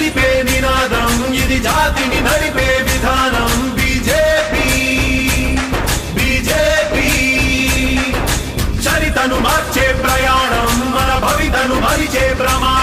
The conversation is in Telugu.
తెలిపే నినాదం ఇది జాతిని నడిపే విధానం బీజేపీ బీజేపీ చరితను మార్చే ప్రయాణం మన భవితను మరిచే ప్రమాణం